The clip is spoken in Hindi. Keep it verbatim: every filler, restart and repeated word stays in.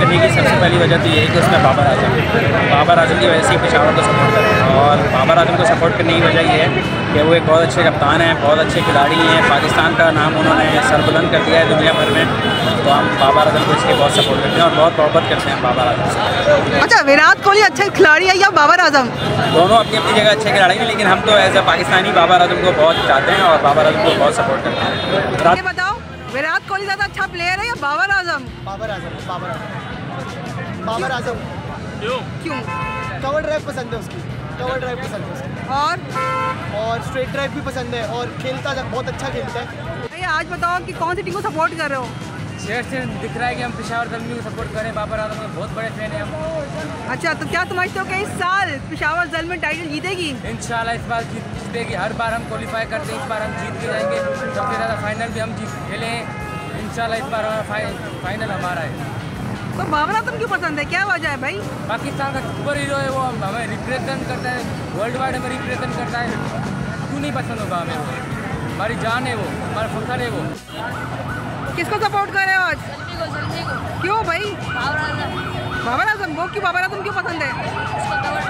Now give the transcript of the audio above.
करने की सबसे पहली वजह तो ये है कि उसमें बाबर आजम बाबर आजम की वजह से पेशावर को सपोर्ट करते हैं। और बाबर आजम को सपोर्ट करने की वजह ये है कि वो एक बहुत अच्छे कप्तान हैं, बहुत अच्छे खिलाड़ी हैं। पाकिस्तान का नाम उन्होंने सरबुलंद कर दिया है दुनिया भर में। तो हम बाबर आजम को इसलिए बहुत सपोर्ट करते हैं और बहुत मोहब्बत करते हैं बाबर आजम से। अच्छा, विराट कोहली अच्छे खिलाड़ी है या बाबर आजम? दोनों अपनी अपनी जगह अच्छे खिलाड़ी हैं, लेकिन हम तो एज अ पाकिस्तानी बाबर आजम को बहुत चाहते हैं और बाबर आजम को बहुत सपोर्ट करते हैं। ये बताओ, विराट कोहली ज़्यादा अच्छा प्लेयर है या बाबर आजम? बाबर आजम बाबर आजम बाबर आजम क्यों क्यों? कवर ड्राइव पसंद है उसकी, कवर ड्राइव पसंद है उसकी, और और स्ट्रेट ड्राइव भी पसंद है और खेलता बहुत अच्छा खेलता है। ये आज बताओ कि कौन सी टीम को सपोर्ट कर रहे हो? शेर से दिख रहा है कि हम पेशावर जलमी को सपोर्ट करें। बाबर आजम के बहुत बड़े फैन हैं हम। अच्छा, तो क्या समझते हो कि इस साल पेशावर जलमी टाइटल जीतेगी? इंशाल्लाह इस बार जीत जीतेगी। हर बार हम क्वालिफाई करते हैं, इस बार हम जीत के जाएंगे। सबसे ज़्यादा फाइनल भी हम जीत खेले हैं। इंशाल्लाह इस बार हमारा फाइनल हमारा है। तो बाबर आजम क्यों पसंद है, क्या वजह है भाई? पाकिस्तान का सुपर हीरो है वो, हमें रिप्रेजेंट करता है, वर्ल्ड वाइड हमें रिप्रेजेंट करता है। क्यों नहीं पसंद होगा हमें वो? हमारी जान है वो, हमारा फखर है वो। किसको सपोर्ट कर रहे हो आज? जल्दी को जल्दी को क्यों भाई? बाबर आजम बाबर आजम, वो क्यों बाबर आजम क्यों पसंद है? उसका कवर